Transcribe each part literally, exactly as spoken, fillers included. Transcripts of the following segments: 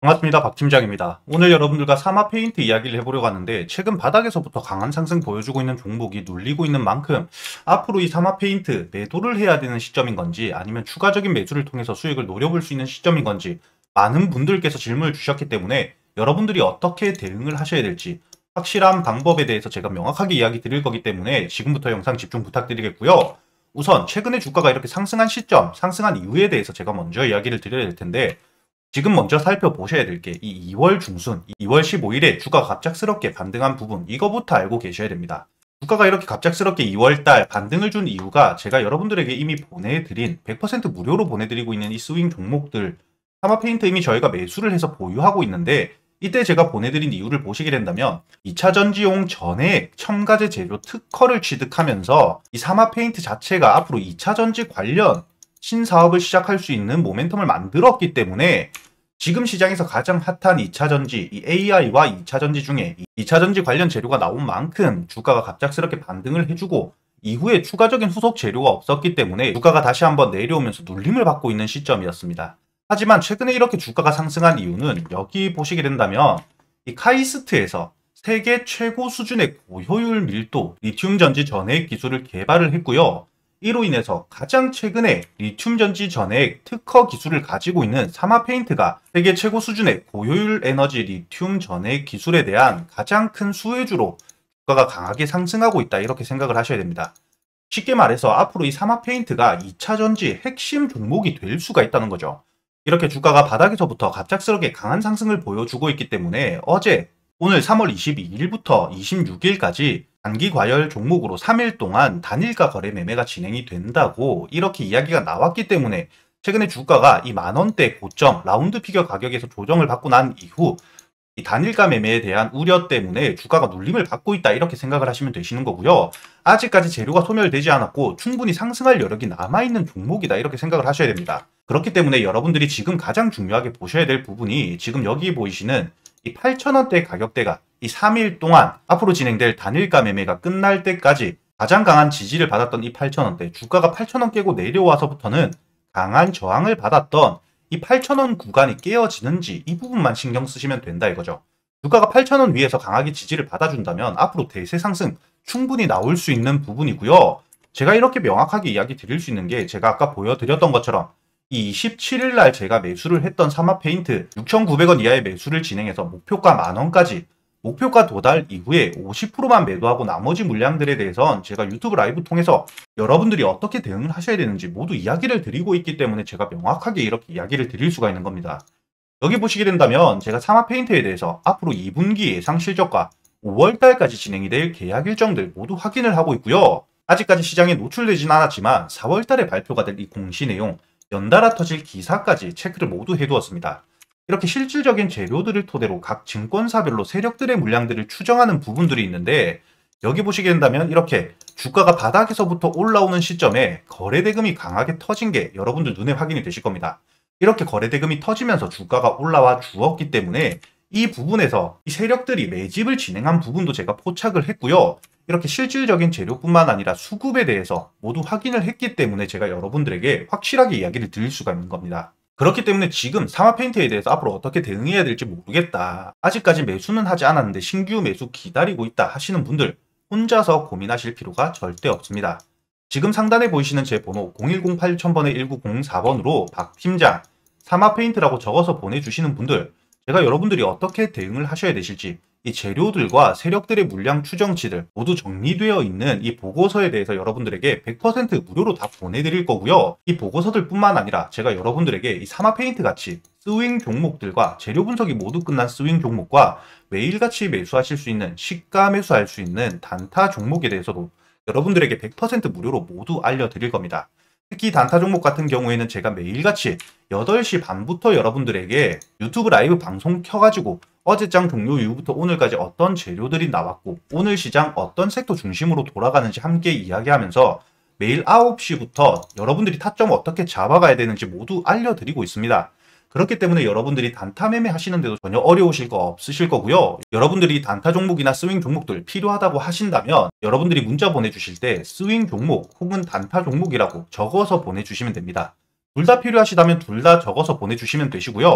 반갑습니다. 박 팀장입니다. 오늘 여러분들과 사마페인트 이야기를 해보려고 하는데, 최근 바닥에서부터 강한 상승 보여주고 있는 종목이 눌리고 있는 만큼 앞으로 이 사마페인트 매도를 해야 되는 시점인 건지, 아니면 추가적인 매수를 통해서 수익을 노려볼 수 있는 시점인 건지 많은 분들께서 질문을 주셨기 때문에 여러분들이 어떻게 대응을 하셔야 될지 확실한 방법에 대해서 제가 명확하게 이야기 드릴 거기 때문에 지금부터 영상 집중 부탁드리겠고요. 우선 최근에 주가가 이렇게 상승한 시점, 상승한 이유에 대해서 제가 먼저 이야기를 드려야 될 텐데, 지금 먼저 살펴보셔야 될 게 이 이월 중순, 이월 십오일에 주가가 갑작스럽게 반등한 부분, 이거부터 알고 계셔야 됩니다. 주가가 이렇게 갑작스럽게 이월달 반등을 준 이유가 제가 여러분들에게 이미 보내드린 백 퍼센트 무료로 보내드리고 있는 이 스윙 종목들, 사마페인트 이미 저희가 매수를 해서 보유하고 있는데, 이때 제가 보내드린 이유를 보시게 된다면 이차 전지용 전액 첨가제 재료 특허를 취득하면서 이 사마페인트 자체가 앞으로 이차 전지 관련 신사업을 시작할 수 있는 모멘텀을 만들었기 때문에 지금 시장에서 가장 핫한 이차 전지, 이 에이아이와 이차 전지 중에 이차 전지 관련 재료가 나온 만큼 주가가 갑작스럽게 반등을 해주고, 이후에 추가적인 후속 재료가 없었기 때문에 주가가 다시 한번 내려오면서 눌림을 받고 있는 시점이었습니다. 하지만 최근에 이렇게 주가가 상승한 이유는 여기 보시게 된다면 이 카이스트에서 세계 최고 수준의 고효율 밀도 리튬 전지 전해액 기술을 개발을 했고요. 이로 인해서 가장 최근에 리튬 전지 전해액 특허 기술을 가지고 있는 사마페인트가 세계 최고 수준의 고효율 에너지 리튬 전해액 기술에 대한 가장 큰 수혜주로 주가가 강하게 상승하고 있다, 이렇게 생각을 하셔야 됩니다. 쉽게 말해서 앞으로 이 사마페인트가 이차 전지 핵심 종목이 될 수가 있다는 거죠. 이렇게 주가가 바닥에서부터 갑작스럽게 강한 상승을 보여주고 있기 때문에 어제, 오늘 삼월 이십이일부터 이십육일까지 단기 과열 종목으로 삼 일 동안 단일가 거래 매매가 진행이 된다고 이렇게 이야기가 나왔기 때문에 최근에 주가가 이 만원대 고점 라운드 피겨 가격에서 조정을 받고 난 이후 이 단일가 매매에 대한 우려 때문에 주가가 눌림을 받고 있다, 이렇게 생각을 하시면 되시는 거고요. 아직까지 재료가 소멸되지 않았고 충분히 상승할 여력이 남아있는 종목이다, 이렇게 생각을 하셔야 됩니다. 그렇기 때문에 여러분들이 지금 가장 중요하게 보셔야 될 부분이 지금 여기 보이시는 이 팔천원대 가격대가 이 삼 일 동안 앞으로 진행될 단일가 매매가 끝날 때까지 가장 강한 지지를 받았던 이 팔천원대, 주가가 팔천원 깨고 내려와서부터는 강한 저항을 받았던 이 팔천원 구간이 깨어지는지 이 부분만 신경 쓰시면 된다, 이거죠. 주가가 팔천원 위에서 강하게 지지를 받아준다면 앞으로 대세 상승 충분히 나올 수 있는 부분이고요. 제가 이렇게 명확하게 이야기 드릴 수 있는 게, 제가 아까 보여드렸던 것처럼 이 이십칠일날 제가 매수를 했던 사마페인트 육천구백원 이하의 매수를 진행해서 목표가 만원까지, 목표가 도달 이후에 오십 퍼센트만 매도하고 나머지 물량들에 대해선 제가 유튜브 라이브 통해서 여러분들이 어떻게 대응을 하셔야 되는지 모두 이야기를 드리고 있기 때문에 제가 명확하게 이렇게 이야기를 드릴 수가 있는 겁니다. 여기 보시게 된다면 제가 사마페인트에 대해서 앞으로 이분기 예상 실적과 오월달까지 진행이 될 계약 일정들 모두 확인을 하고 있고요. 아직까지 시장에 노출되진 않았지만 사월달에 발표가 될 이 공시 내용, 연달아 터질 기사까지 체크를 모두 해두었습니다. 이렇게 실질적인 재료들을 토대로 각 증권사별로 세력들의 물량들을 추정하는 부분들이 있는데, 여기 보시게 된다면 이렇게 주가가 바닥에서부터 올라오는 시점에 거래대금이 강하게 터진 게 여러분들 눈에 확인이 되실 겁니다. 이렇게 거래대금이 터지면서 주가가 올라와 주었기 때문에 이 부분에서 이 세력들이 매집을 진행한 부분도 제가 포착을 했고요. 이렇게 실질적인 재료뿐만 아니라 수급에 대해서 모두 확인을 했기 때문에 제가 여러분들에게 확실하게 이야기를 드릴 수가 있는 겁니다. 그렇기 때문에 지금 사마페인트에 대해서 앞으로 어떻게 대응해야 될지 모르겠다, 아직까지 매수는 하지 않았는데 신규 매수 기다리고 있다 하시는 분들, 혼자서 고민하실 필요가 절대 없습니다. 지금 상단에 보이시는 제 번호 공일공 팔천번에 일구공사번으로 박팀장 사마페인트라고 적어서 보내주시는 분들, 제가 여러분들이 어떻게 대응을 하셔야 되실지, 이 재료들과 세력들의 물량 추정치들 모두 정리되어 있는 이 보고서에 대해서 여러분들에게 백 퍼센트 무료로 다 보내드릴 거고요. 이 보고서들 뿐만 아니라 제가 여러분들에게 이 사마페인트 같이 스윙 종목들과 재료 분석이 모두 끝난 스윙 종목과 매일같이 매수하실 수 있는, 시가 매수할 수 있는 단타 종목에 대해서도 여러분들에게 백 퍼센트 무료로 모두 알려드릴 겁니다. 특히 단타 종목 같은 경우에는 제가 매일같이 여덟시 반부터 여러분들에게 유튜브 라이브 방송 켜가지고 어제장 종료 이후부터 오늘까지 어떤 재료들이 나왔고 오늘 시장 어떤 섹터 중심으로 돌아가는지 함께 이야기하면서 매일 아홉시부터 여러분들이 타점 어떻게 잡아가야 되는지 모두 알려드리고 있습니다. 그렇기 때문에 여러분들이 단타 매매 하시는데도 전혀 어려우실 거 없으실 거고요. 여러분들이 단타 종목이나 스윙 종목들 필요하다고 하신다면 여러분들이 문자 보내주실 때 스윙 종목 혹은 단타 종목이라고 적어서 보내주시면 됩니다. 둘 다 필요하시다면 둘 다 적어서 보내주시면 되시고요.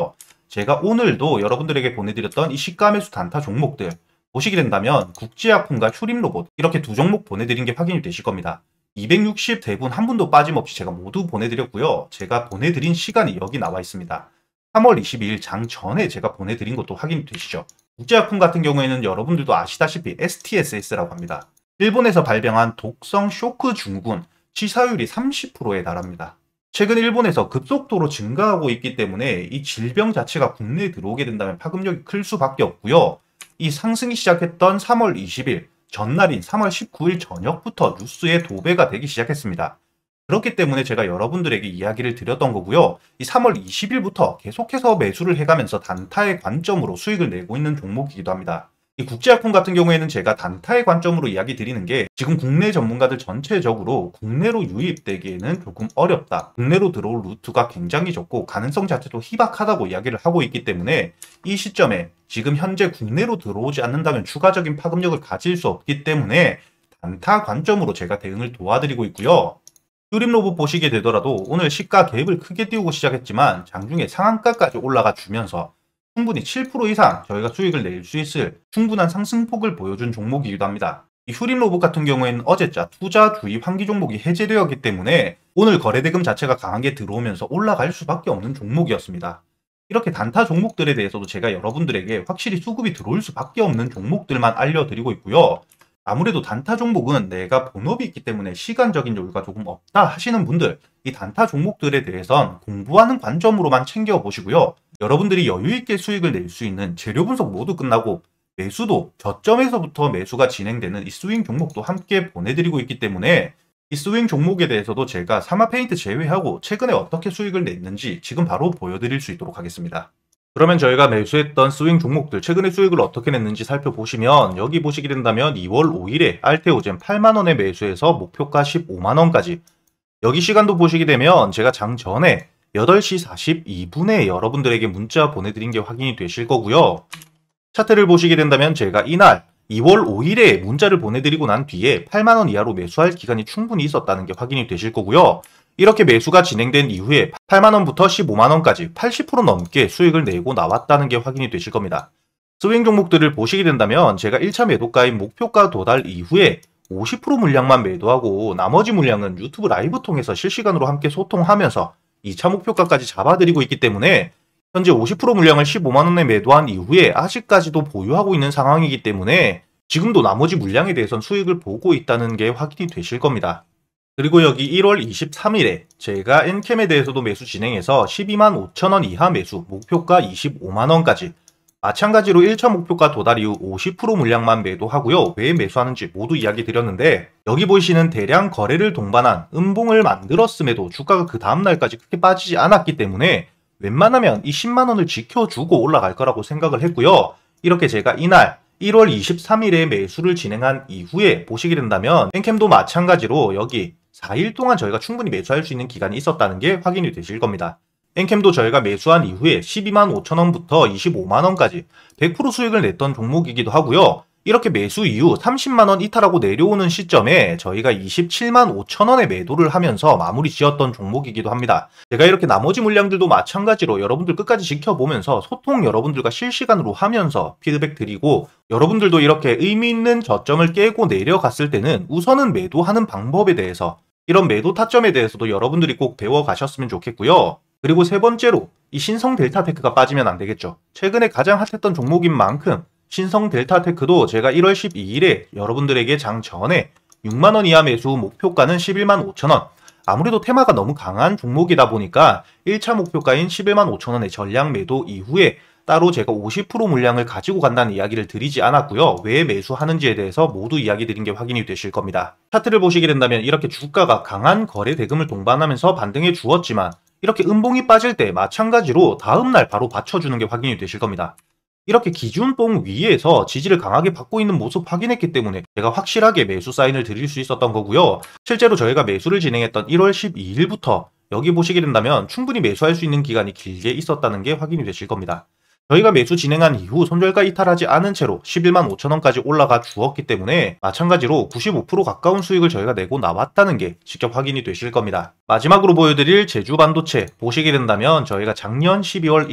제가 오늘도 여러분들에게 보내드렸던 이 시가 매수 단타 종목들 보시게 된다면 국제약품과 휴림로봇 이렇게 두 종목 보내드린 게 확인이 되실 겁니다. 이백육십삼 분 한 분도 빠짐없이 제가 모두 보내드렸고요. 제가 보내드린 시간이 여기 나와 있습니다. 삼월 이십이일 장 전에 제가 보내드린 것도 확인이 되시죠. 국제약품 같은 경우에는 여러분들도 아시다시피 에스티에스에스라고 합니다. 일본에서 발병한 독성 쇼크 증후군 치사율이 삼십 퍼센트에 달합니다. 최근 일본에서 급속도로 증가하고 있기 때문에 이 질병 자체가 국내에 들어오게 된다면 파급력이 클 수밖에 없고요. 이 상승이 시작했던 삼월 이십일 전날인 삼월 십구일 저녁부터 뉴스에 도배가 되기 시작했습니다. 그렇기 때문에 제가 여러분들에게 이야기를 드렸던 거고요. 이 삼월 이십일부터 계속해서 매수를 해가면서 단타의 관점으로 수익을 내고 있는 종목이기도 합니다. 이 국제약품 같은 경우에는 제가 단타의 관점으로 이야기 드리는 게 지금 국내 전문가들 전체적으로 국내로 유입되기에는 조금 어렵다. 국내로 들어올 루트가 굉장히 적고 가능성 자체도 희박하다고 이야기를 하고 있기 때문에 이 시점에 지금 현재 국내로 들어오지 않는다면 추가적인 파급력을 가질 수 없기 때문에 단타 관점으로 제가 대응을 도와드리고 있고요. 휴림로봇 보시게 되더라도 오늘 시가 갭을 크게 띄우고 시작했지만 장중에 상한가까지 올라가 주면서 충분히 칠 퍼센트 이상 저희가 수익을 낼 수 있을 충분한 상승폭을 보여준 종목이기도 합니다. 이 휴림로봇 같은 경우에는 어제자 투자 주의 환기 종목이 해제되었기 때문에 오늘 거래대금 자체가 강하게 들어오면서 올라갈 수밖에 없는 종목이었습니다. 이렇게 단타 종목들에 대해서도 제가 여러분들에게 확실히 수급이 들어올 수밖에 없는 종목들만 알려드리고 있고요. 아무래도 단타 종목은 내가 본업이 있기 때문에 시간적인 여유가 조금 없다 하시는 분들, 이 단타 종목들에 대해선 공부하는 관점으로만 챙겨보시고요. 여러분들이 여유있게 수익을 낼 수 있는 재료 분석 모두 끝나고 매수도 저점에서부터 매수가 진행되는 이 스윙 종목도 함께 보내드리고 있기 때문에 이 스윙 종목에 대해서도 제가 사마페인트 제외하고 최근에 어떻게 수익을 냈는지 지금 바로 보여드릴 수 있도록 하겠습니다. 그러면 저희가 매수했던 스윙 종목들 최근에 수익을 어떻게 냈는지 살펴보시면 여기 보시게 된다면 이월 오일에 알테오젠 팔만 원에 매수해서 목표가 십오만 원까지, 여기 시간도 보시게 되면 제가 장 전에 여덟 시 사십이 분에 여러분들에게 문자 보내드린 게 확인이 되실 거고요. 차트를 보시게 된다면 제가 이날 이월 오일에 문자를 보내드리고 난 뒤에 팔만 원 이하로 매수할 기간이 충분히 있었다는 게 확인이 되실 거고요. 이렇게 매수가 진행된 이후에 팔만 원부터 십오만 원까지 팔십 퍼센트 넘게 수익을 내고 나왔다는 게 확인이 되실 겁니다. 스윙 종목들을 보시게 된다면 제가 일 차 매도가인 목표가 도달 이후에 오십 퍼센트 물량만 매도하고 나머지 물량은 유튜브 라이브 통해서 실시간으로 함께 소통하면서 이 차 목표가까지 잡아드리고 있기 때문에 현재 오십 퍼센트 물량을 십오만 원에 매도한 이후에 아직까지도 보유하고 있는 상황이기 때문에 지금도 나머지 물량에 대해선 수익을 보고 있다는 게 확인이 되실 겁니다. 그리고 여기 일월 이십삼일에 제가 엔캠에 대해서도 매수 진행해서 십이만 오천 원 이하 매수, 목표가 이십오만 원까지, 마찬가지로 일 차 목표가 도달 이후 오십 퍼센트 물량만 매도하고요. 왜 매수하는지 모두 이야기 드렸는데 여기 보이시는 대량 거래를 동반한 음봉을 만들었음에도 주가가 그 다음날까지 크게 빠지지 않았기 때문에 웬만하면 이 십만 원을 지켜주고 올라갈 거라고 생각을 했고요. 이렇게 제가 이날 일월 이십삼일에 매수를 진행한 이후에 보시게 된다면 엔캠도 마찬가지로 여기 사 일 동안 저희가 충분히 매수할 수 있는 기간이 있었다는 게 확인이 되실 겁니다. 엔캠도 저희가 매수한 이후에 십이만 오천 원부터 이십오만 원까지 백 퍼센트 수익을 냈던 종목이기도 하고요. 이렇게 매수 이후 삼십만 원 이탈하고 내려오는 시점에 저희가 이십칠만 오천 원에 매도를 하면서 마무리 지었던 종목이기도 합니다. 제가 이렇게 나머지 물량들도 마찬가지로 여러분들 끝까지 지켜보면서 소통 여러분들과 실시간으로 하면서 피드백 드리고, 여러분들도 이렇게 의미 있는 저점을 깨고 내려갔을 때는 우선은 매도하는 방법에 대해서, 이런 매도 타점에 대해서도 여러분들이 꼭 배워가셨으면 좋겠고요. 그리고 세 번째로 이 신성 델타테크가 빠지면 안 되겠죠. 최근에 가장 핫했던 종목인 만큼 신성 델타테크도 제가 일월 십이일에 여러분들에게 장 전에 육만 원 이하 매수, 목표가는 십일만 오천 원. 아무래도 테마가 너무 강한 종목이다 보니까 일 차 목표가인 십일만 오천 원의 전량 매도 이후에 따로 제가 오십 퍼센트 물량을 가지고 간다는 이야기를 드리지 않았고요. 왜 매수하는지에 대해서 모두 이야기 드린 게 확인이 되실 겁니다. 차트를 보시게 된다면 이렇게 주가가 강한 거래 대금을 동반하면서 반등해 주었지만 이렇게 음봉이 빠질 때 마찬가지로 다음날 바로 받쳐주는 게 확인이 되실 겁니다. 이렇게 기준봉 위에서 지지를 강하게 받고 있는 모습 확인했기 때문에 제가 확실하게 매수 사인을 드릴 수 있었던 거고요. 실제로 저희가 매수를 진행했던 일월 십이일부터 여기 보시게 된다면 충분히 매수할 수 있는 기간이 길게 있었다는 게 확인이 되실 겁니다. 저희가 매수 진행한 이후 손절가 이탈하지 않은 채로 십일만 오천 원까지 올라가 주었기 때문에 마찬가지로 구십오 퍼센트 가까운 수익을 저희가 내고 나왔다는 게 직접 확인이 되실 겁니다. 마지막으로 보여드릴 제주반도체 보시게 된다면 저희가 작년 십이월 일일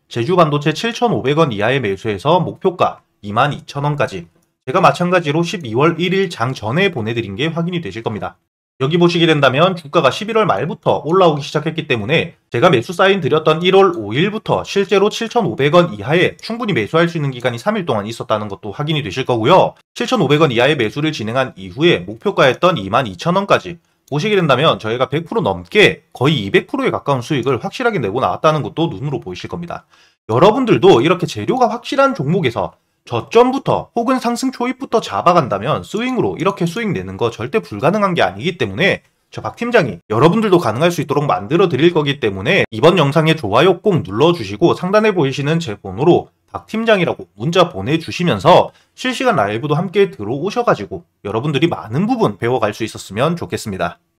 제주 반도체 칠천오백 원 이하의 매수해서 목표가 이만 이천 원까지. 제가 마찬가지로 십이월 일일 장 전에 보내드린 게 확인이 되실 겁니다. 여기 보시게 된다면 주가가 십일월 말부터 올라오기 시작했기 때문에 제가 매수 사인 드렸던 일월 오일부터 실제로 칠천오백 원 이하에 충분히 매수할 수 있는 기간이 삼 일 동안 있었다는 것도 확인이 되실 거고요. 칠천오백 원 이하의 매수를 진행한 이후에 목표가였던 이만 이천 원까지 보시게 된다면 저희가 백 퍼센트 넘게 거의 이백 퍼센트에 가까운 수익을 확실하게 내고 나왔다는 것도 눈으로 보이실 겁니다. 여러분들도 이렇게 재료가 확실한 종목에서 저점부터 혹은 상승 초입부터 잡아간다면 스윙으로 이렇게 수익 내는 거 절대 불가능한 게 아니기 때문에 저 박 팀장이 여러분들도 가능할 수 있도록 만들어 드릴 거기 때문에 이번 영상에 좋아요 꼭 눌러주시고 상단에 보이시는 제 번호로 박 팀장이라고 문자 보내주시면서 실시간 라이브도 함께 들어오셔가지고 여러분들이 많은 부분 배워갈 수 있었으면 좋겠습니다.